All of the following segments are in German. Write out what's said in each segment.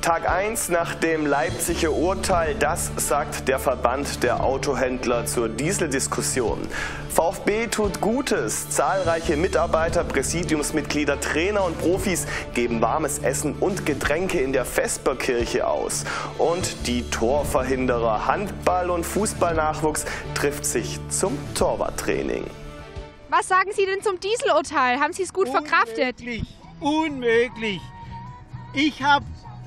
Tag 1 nach dem Leipziger Urteil, das sagt der Verband der Autohändler zur Dieseldiskussion. VfB tut Gutes. Zahlreiche Mitarbeiter, Präsidiumsmitglieder, Trainer und Profis geben warmes Essen und Getränke in der Vesperkirche aus. Und die Torverhinderer Handball- und Fußballnachwuchs trifft sich zum Torwarttraining. Was sagen Sie denn zum Dieselurteil? Haben Sie es gut verkraftet? Unmöglich. Ich habe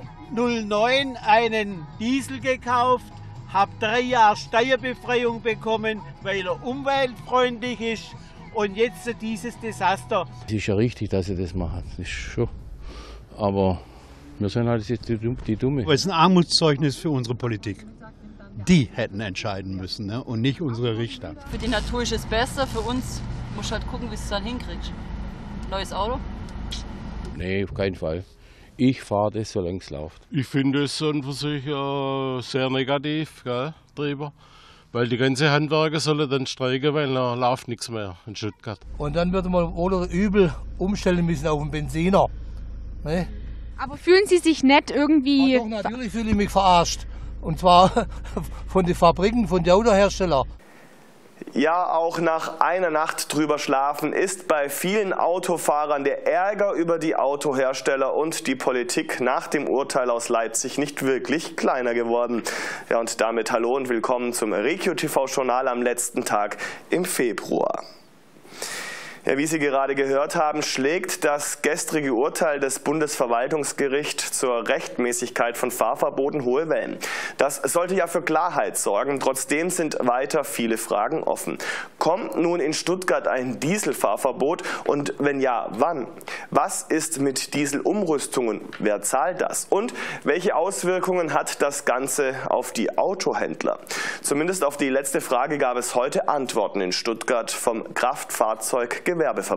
09 einen Diesel gekauft, habe 3 Jahre Steuerbefreiung bekommen, weil er umweltfreundlich ist, und jetzt dieses Desaster. Es ist ja richtig, dass sie das machen, das ist schon. Aber wir sind halt die Dumme. Es ist ein Armutszeugnis für unsere Politik. Die hätten entscheiden müssen, ne? Und nicht unsere Richter. Für die Natur ist es besser, für uns musst du halt gucken, wie du es dann hinkriegst. Neues Auto? Nee, auf keinen Fall. Ich fahre das, solange es läuft. Ich finde es an für sich sehr negativ, gell, drüber. Weil die ganzen Handwerker sollen dann streiken, weil da läuft nichts mehr in Stuttgart. Und dann würde man wohl oder übel umstellen müssen auf einen Benziner. Ne? Aber fühlen Sie sich nicht irgendwie... Doch, natürlich fühle ich mich verarscht. Und zwar von den Fabriken, von den Autoherstellern. Ja, auch nach einer Nacht drüber schlafen ist bei vielen Autofahrern der Ärger über die Autohersteller und die Politik nach dem Urteil aus Leipzig nicht wirklich kleiner geworden. Ja, und damit hallo und willkommen zum RegioTV-Journal am letzten Tag im Februar. Ja, wie Sie gerade gehört haben, schlägt das gestrige Urteil des Bundesverwaltungsgerichts zur Rechtmäßigkeit von Fahrverboten hohe Wellen. Das sollte ja für Klarheit sorgen. Trotzdem sind weiter viele Fragen offen. Kommt nun in Stuttgart ein Dieselfahrverbot, und wenn ja, wann? Was ist mit Dieselumrüstungen? Wer zahlt das? Und welche Auswirkungen hat das Ganze auf die Autohändler? Zumindest auf die letzte Frage gab es heute Antworten in Stuttgart vom Kraftfahrzeuggewerbeverband.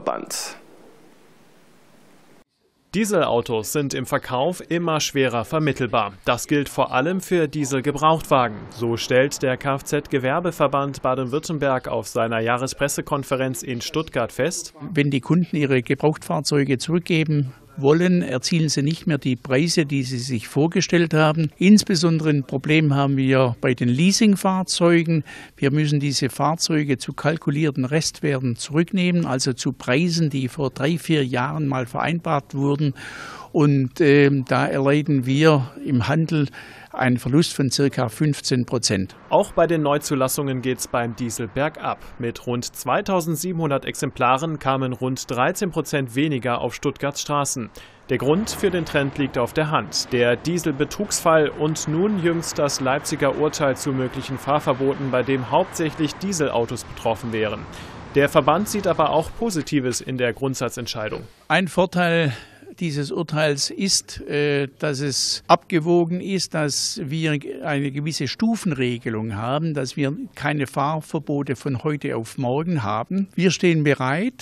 Dieselautos sind im Verkauf immer schwerer vermittelbar. Das gilt vor allem für Dieselgebrauchtwagen. So stellt der Kfz-Gewerbeverband Baden-Württemberg auf seiner Jahrespressekonferenz in Stuttgart fest: Wenn die Kunden ihre Gebrauchtfahrzeuge zurückgeben wollen, erzielen sie nicht mehr die Preise, die sie sich vorgestellt haben. Insbesondere ein Problem haben wir bei den Leasingfahrzeugen. Wir müssen diese Fahrzeuge zu kalkulierten Restwerten zurücknehmen, also zu Preisen, die vor 3-4 Jahren mal vereinbart wurden. Und da erleiden wir im Handel einen Verlust von ca. 15%. Auch bei den Neuzulassungen geht es beim Diesel bergab. Mit rund 2700 Exemplaren kamen rund 13% weniger auf Stuttgarts Straßen. Der Grund für den Trend liegt auf der Hand: der Dieselbetrugsfall und nun jüngst das Leipziger Urteil zu möglichen Fahrverboten, bei dem hauptsächlich Dieselautos betroffen wären. Der Verband sieht aber auch Positives in der Grundsatzentscheidung. Ein Vorteil dieses Urteils ist, dass es abgewogen ist, dass wir eine gewisse Stufenregelung haben, dass wir keine Fahrverbote von heute auf morgen haben. Wir stehen bereit,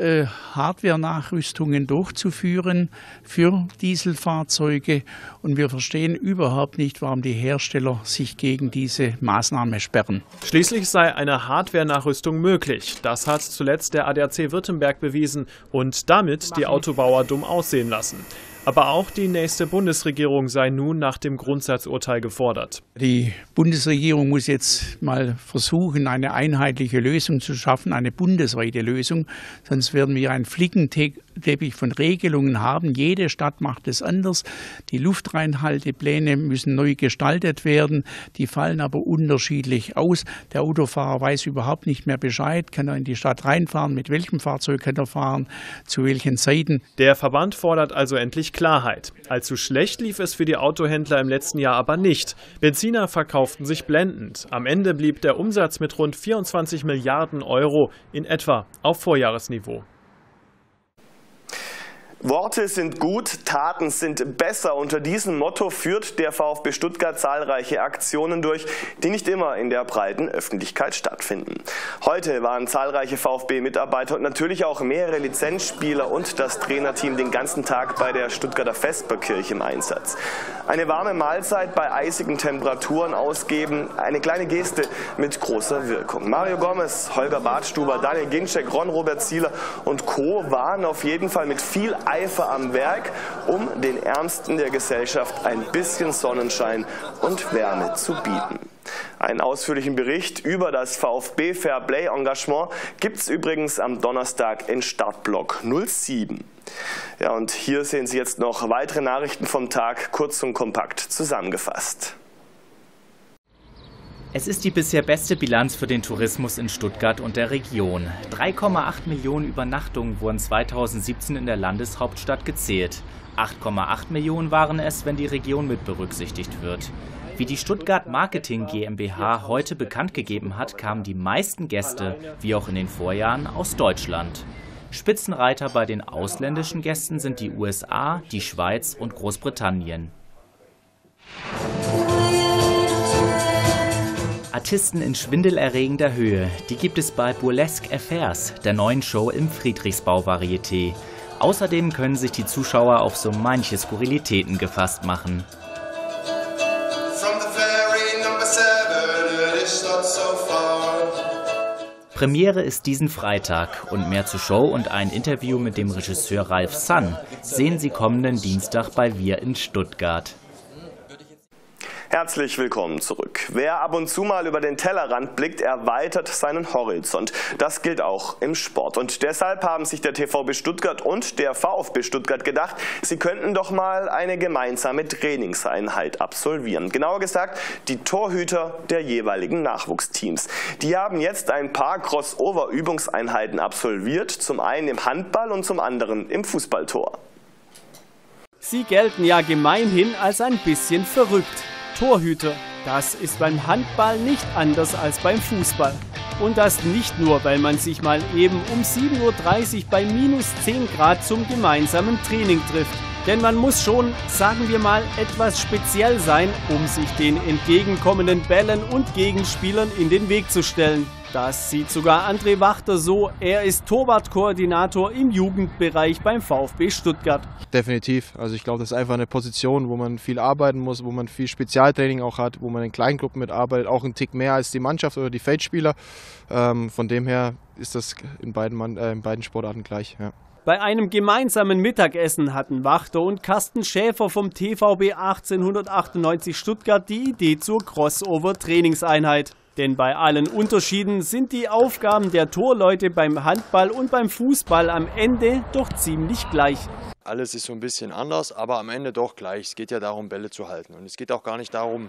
Hardware-Nachrüstungen durchzuführen für Dieselfahrzeuge, und wir verstehen überhaupt nicht, warum die Hersteller sich gegen diese Maßnahme sperren. Schließlich sei eine Hardware-Nachrüstung möglich. Das hat zuletzt der ADAC Württemberg bewiesen und damit die Autobauer dumm aussehen lassen. Aber auch die nächste Bundesregierung sei nun nach dem Grundsatzurteil gefordert. Die Bundesregierung muss jetzt mal versuchen, eine einheitliche Lösung zu schaffen, eine bundesweite Lösung. Sonst werden wir einen Flickenteppich von Regelungen haben. Jede Stadt macht es anders. Die Luftreinhaltepläne müssen neu gestaltet werden. Die fallen aber unterschiedlich aus. Der Autofahrer weiß überhaupt nicht mehr Bescheid. Kann er in die Stadt reinfahren? Mit welchem Fahrzeug kann er fahren? Zu welchen Zeiten? Der Verband fordert also endlich Klarheit. Allzu schlecht lief es für die Autohändler im letzten Jahr aber nicht. Benziner verkauften sich blendend. Am Ende blieb der Umsatz mit rund 24 Milliarden Euro in etwa auf Vorjahresniveau. Worte sind gut, Taten sind besser. Unter diesem Motto führt der VfB Stuttgart zahlreiche Aktionen durch, die nicht immer in der breiten Öffentlichkeit stattfinden. Heute waren zahlreiche VfB-Mitarbeiter und natürlich auch mehrere Lizenzspieler und das Trainerteam den ganzen Tag bei der Stuttgarter Vesperkirche im Einsatz. Eine warme Mahlzeit bei eisigen Temperaturen ausgeben, eine kleine Geste mit großer Wirkung. Mario Gomez, Holger Badstuber, Daniel Ginczek, Ron-Robert Zieler und Co. waren auf jeden Fall mit viel Eifer am Werk, um den Ärmsten der Gesellschaft ein bisschen Sonnenschein und Wärme zu bieten. Einen ausführlichen Bericht über das VfB Fairplay Engagement gibt es übrigens am Donnerstag in Startblock 07. Ja, und hier sehen Sie jetzt noch weitere Nachrichten vom Tag, kurz und kompakt zusammengefasst. Es ist die bisher beste Bilanz für den Tourismus in Stuttgart und der Region. 3,8 Millionen Übernachtungen wurden 2017 in der Landeshauptstadt gezählt. 8,8 Millionen waren es, wenn die Region mit berücksichtigt wird. Wie die Stuttgart Marketing GmbH heute bekannt gegeben hat, kamen die meisten Gäste, wie auch in den Vorjahren, aus Deutschland. Spitzenreiter bei den ausländischen Gästen sind die USA, die Schweiz und Großbritannien. Artisten in schwindelerregender Höhe, die gibt es bei Burlesque Affairs, der neuen Show im Friedrichsbau-Varieté. Außerdem können sich die Zuschauer auf so manche Skurrilitäten gefasst machen. Premiere ist diesen Freitag und mehr zur Show und ein Interview mit dem Regisseur Ralf Sann sehen Sie kommenden Dienstag bei Wir in Stuttgart. Herzlich willkommen zurück. Wer ab und zu mal über den Tellerrand blickt, erweitert seinen Horizont. Das gilt auch im Sport. Und deshalb haben sich der TVB Stuttgart und der VfB Stuttgart gedacht, sie könnten doch mal eine gemeinsame Trainingseinheit absolvieren. Genauer gesagt, die Torhüter der jeweiligen Nachwuchsteams. Die haben jetzt ein paar Crossover-Übungseinheiten absolviert, zum einen im Handball und zum anderen im Fußballtor. Sie gelten ja gemeinhin als ein bisschen verrückt. Torhüter, das ist beim Handball nicht anders als beim Fußball. Und das nicht nur, weil man sich mal eben um 7:30 Uhr bei minus 10 Grad zum gemeinsamen Training trifft. Denn man muss schon, sagen wir mal, etwas speziell sein, um sich den entgegenkommenden Bällen und Gegenspielern in den Weg zu stellen. Das sieht sogar André Wachter so. Er ist Torwartkoordinator im Jugendbereich beim VfB Stuttgart. Definitiv. Also ich glaube, das ist einfach eine Position, wo man viel arbeiten muss, wo man viel Spezialtraining auch hat, wo man in Kleingruppen mitarbeitet, auch einen Tick mehr als die Mannschaft oder die Feldspieler. Von dem her ist das in beiden Sportarten gleich. Ja. Bei einem gemeinsamen Mittagessen hatten Wachter und Carsten Schäfer vom TVB 1898 Stuttgart die Idee zur Crossover-Trainingseinheit. Denn bei allen Unterschieden sind die Aufgaben der Torleute beim Handball und beim Fußball am Ende doch ziemlich gleich. Alles ist so ein bisschen anders, aber am Ende doch gleich. Es geht ja darum, Bälle zu halten. Und es geht auch gar nicht darum,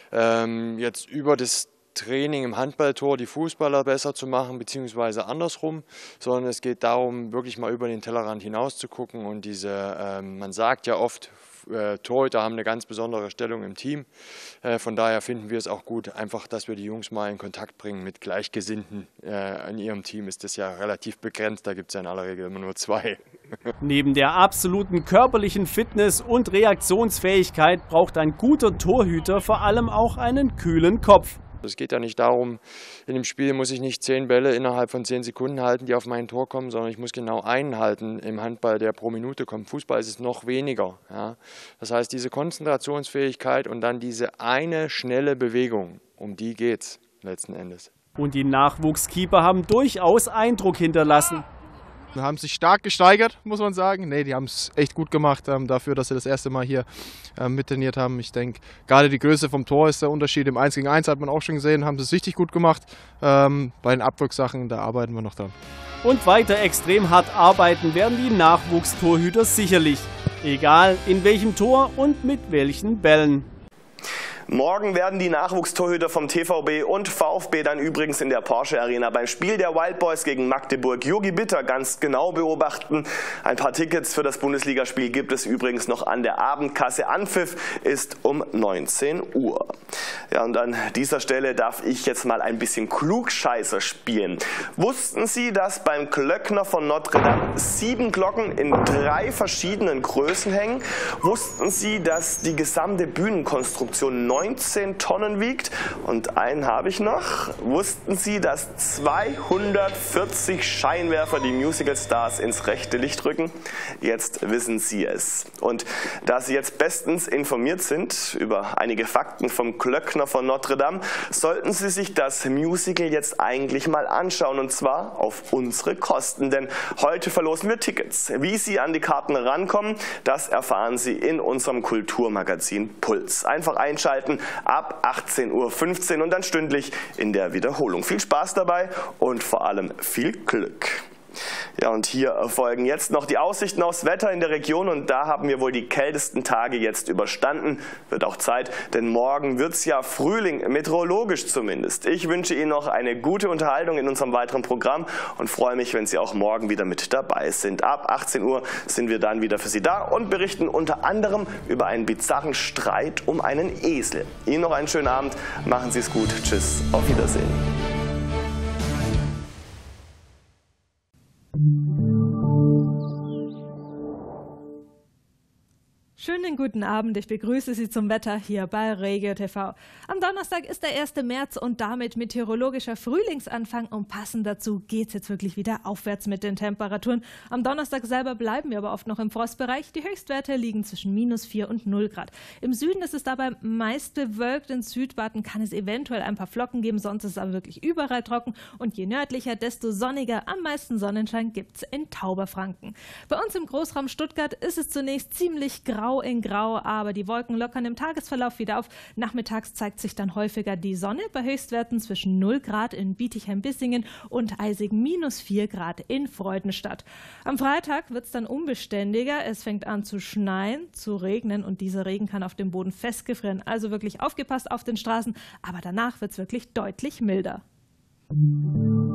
jetzt über das Training im Handballtor die Fußballer besser zu machen, beziehungsweise andersrum, sondern es geht darum, wirklich mal über den Tellerrand hinaus zu gucken. Und man sagt ja oft, Torhüter haben eine ganz besondere Stellung im Team. Von daher finden wir es auch gut, einfach, dass wir die Jungs mal in Kontakt bringen mit Gleichgesinnten. In ihrem Team ist das ja relativ begrenzt, da gibt es ja in aller Regel immer nur 2. Neben der absoluten körperlichen Fitness und Reaktionsfähigkeit braucht ein guter Torhüter vor allem auch einen kühlen Kopf. Es geht ja nicht darum, in dem Spiel muss ich nicht 10 Bälle innerhalb von 10 Sekunden halten, die auf mein Tor kommen, sondern ich muss genau einen halten im Handball, der pro Minute kommt. Fußball ist es noch weniger. Ja. Das heißt, diese Konzentrationsfähigkeit und dann diese eine schnelle Bewegung, um die geht's letzten Endes. Und die Nachwuchskeeper haben durchaus Eindruck hinterlassen. Die haben sich stark gesteigert, muss man sagen. Nee, die haben es echt gut gemacht dafür, dass sie das erste Mal hier mittrainiert haben. Ich denke, gerade die Größe vom Tor ist der Unterschied. Im 1 gegen 1 hat man auch schon gesehen, haben sie es richtig gut gemacht. Bei den Abdrucksachen, da arbeiten wir noch dran. Und weiter extrem hart arbeiten werden die Nachwuchstorhüter sicherlich. Egal in welchem Tor und mit welchen Bällen. Morgen werden die Nachwuchstorhüter vom TVB und VfB dann übrigens in der Porsche Arena beim Spiel der Wild Boys gegen Magdeburg Jogi Bitter ganz genau beobachten. Ein paar Tickets für das Bundesligaspiel gibt es übrigens noch an der Abendkasse. Anpfiff ist um 19 Uhr. Ja, und an dieser Stelle darf ich jetzt mal ein bisschen Klugscheißer spielen. Wussten Sie, dass beim Glöckner von Notre Dame 7 Glocken in 3 verschiedenen Größen hängen? Wussten Sie, dass die gesamte Bühnenkonstruktion 19 Tonnen wiegt? Und einen habe ich noch. Wussten Sie, dass 240 Scheinwerfer die Musical-Stars ins rechte Licht rücken? Jetzt wissen Sie es. Und da Sie jetzt bestens informiert sind über einige Fakten vom Glöckner Bruckner von Notre Dame, sollten Sie sich das Musical jetzt eigentlich mal anschauen, und zwar auf unsere Kosten, denn heute verlosen wir Tickets. Wie Sie an die Karten rankommen, das erfahren Sie in unserem Kulturmagazin Puls. Einfach einschalten ab 18:15 Uhr und dann stündlich in der Wiederholung. Viel Spaß dabei und vor allem viel Glück. Ja, und hier folgen jetzt noch die Aussichten aufs Wetter in der Region, und da haben wir wohl die kältesten Tage jetzt überstanden. Wird auch Zeit, denn morgen wird es ja Frühling, meteorologisch zumindest. Ich wünsche Ihnen noch eine gute Unterhaltung in unserem weiteren Programm und freue mich, wenn Sie auch morgen wieder mit dabei sind. Ab 18 Uhr sind wir dann wieder für Sie da und berichten unter anderem über einen bizarren Streit um einen Esel. Ihnen noch einen schönen Abend, machen Sie es gut, tschüss, auf Wiedersehen. Schönen guten Abend, ich begrüße Sie zum Wetter hier bei Regio TV. Am Donnerstag ist der 1. März und damit meteorologischer Frühlingsanfang, und passend dazu geht es jetzt wirklich wieder aufwärts mit den Temperaturen. Am Donnerstag selber bleiben wir aber oft noch im Frostbereich. Die Höchstwerte liegen zwischen -4 und 0 Grad. Im Süden ist es dabei meist bewölkt, in Südbaden kann es eventuell ein paar Flocken geben, sonst ist es aber wirklich überall trocken, und je nördlicher, desto sonniger. Am meisten Sonnenschein gibt es in Tauberfranken. Bei uns im Großraum Stuttgart ist es zunächst ziemlich grau in grau, aber die Wolken lockern im Tagesverlauf wieder auf. Nachmittags zeigt sich dann häufiger die Sonne bei Höchstwerten zwischen 0 Grad in Bietigheim-Bissingen und eisigen -4 Grad in Freudenstadt. Am Freitag wird es dann unbeständiger. Es fängt an zu schneien, zu regnen, und dieser Regen kann auf dem Boden festgefrieren. Also wirklich aufgepasst auf den Straßen, aber danach wird es wirklich deutlich milder.